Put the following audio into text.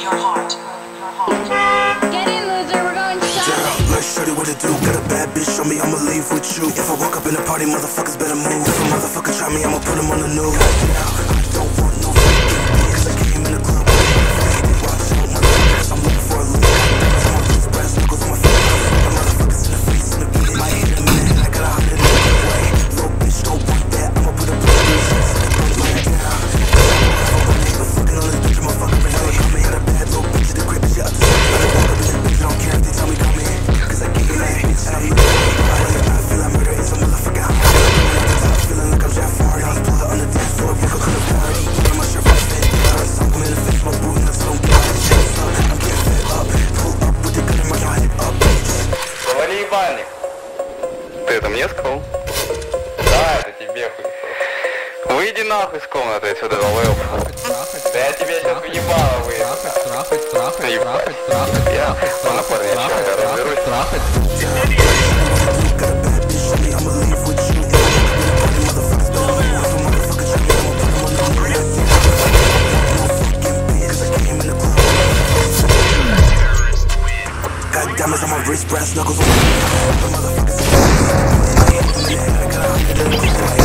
Get in, loser, we're going shopping. Let's show you what to do. Got a bad bitch, show me I'ma leave with you. If I walk up in the party, motherfuckers better move. If a motherfucker try me, I'ma put him on the news. I don't want no fucking cause I came in the club. Watch out, motherfuckers, I'm looking for a look. I'm on these brass knuckles on my feet. The motherfuckers in the face in the beat. My head in a minute, I got 100 in the way. Little bitch, don't want that. I'ma put a blood in the shit. Lay down. Nigga fucking on this bitch, I'm a fucking renegade. Coming out of bad little bitch, the crib is shit. I just walk up in this bitch, I don't care if they tell me come in. Cause I get it, and I'm looking I feel like murder is a motherfucking high. I'm feeling like I'm Jeff Fari. I was pulled up on the dance floor, we could have party. Get my shirt from fit, I'm in the face, my boot nuts, I don't get my shit up. I'm getting fed up, pull up with the gun in my head up, bitch. Говори, ебальник. Ты это мне сказал? Да, это тебе хуй. Выйди нахуй с комнаты отсюда, долбоёб. Да я тебе сейчас въебало выйду. Ебать. Я на парня сейчас разберусь. Got diamonds on my wrist, brass knuckles on my motherfuckers.